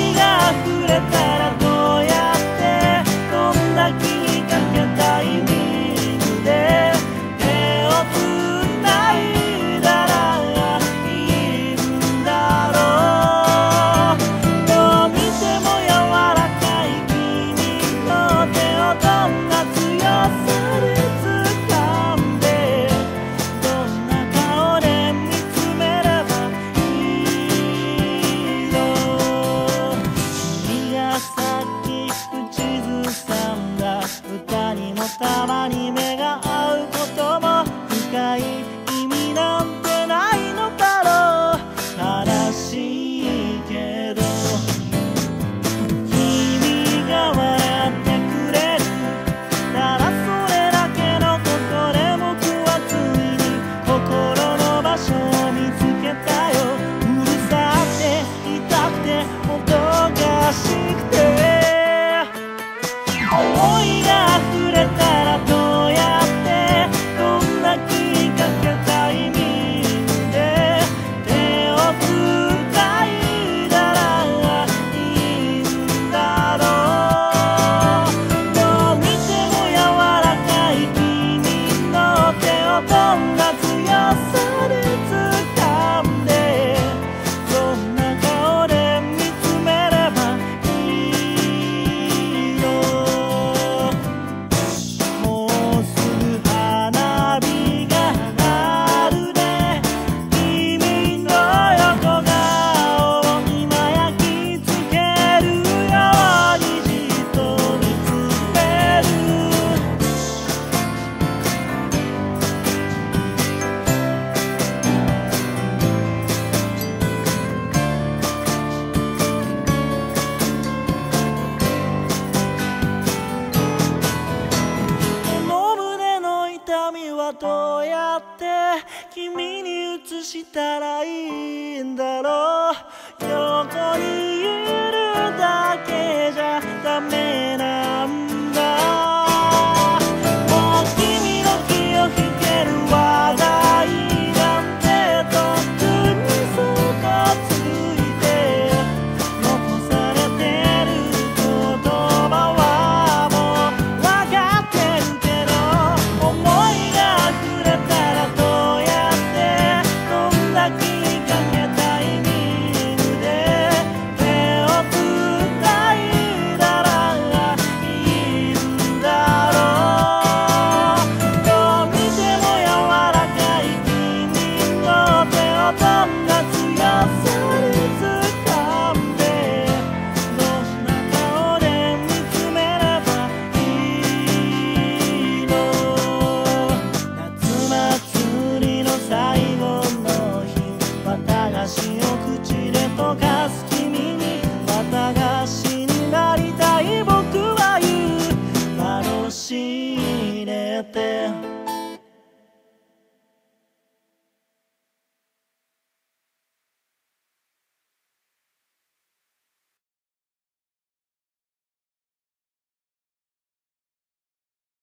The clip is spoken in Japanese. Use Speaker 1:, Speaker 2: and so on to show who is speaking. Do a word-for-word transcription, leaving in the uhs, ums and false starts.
Speaker 1: いが溢れたらどうやってどんな気にかけタイミングで手をつないだらいいんだろう。どう見ても柔らかい君の手をどんな強さで掴んでどんな顔で見つめればいいの。君がさっき口ずさんだ歌にもたまに目が合うことも深い意味なんてないのだろう。悲しいけど君が笑ってくれるただそれだけのことで僕はついに心の場所を見つけたよ。うるさくて痛くてもどかしくて思いが溢れたらどうやってどんな気にかけタイミングで手をつないだらいいんだろう。どう見ても柔らかい君の手をどんな強さで掴んでどんな顔で見つめればいいの。もうすぐ花火があるね。君の横顔を今焼き付けるようにじっと見つめる。この胸の痛みはどうやって君に移したらいいんだろう。横に